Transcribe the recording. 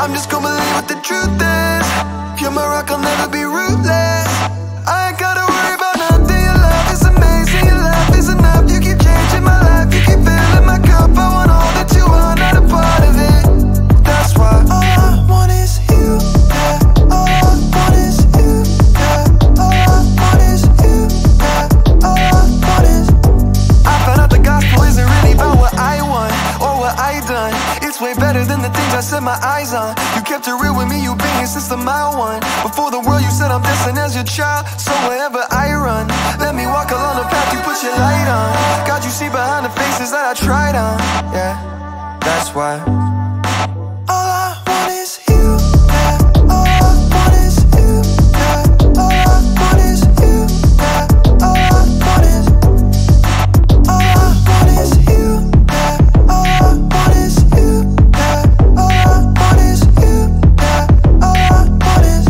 I'm just gonna believe what the truth is. You're my rock, I'll never be ruthless. I ain't gotta worry about nothing. Your love is amazing, your love is enough. You keep changing my life, you keep filling my cup. I want all that you are, not a part of it. That's why all I want is you, yeah. All I want is you, yeah. All I want is you, yeah. All I want is. I found out the gospel isn't really about what I want or what I done. It's way better than the things I set my eyes on. You kept it real with me, you been here since the mile one. Before the world you said I'm destined as your child. So wherever I run, let me walk along the path you put your light on. God, you see behind the faces that I tried on. Yeah, that's why all I want is you, yeah. All I want is you, yeah. All I want is you, yeah. All I want is. All I want is you, yeah. All I want is you, yeah. All I want is you, yeah. All I want is.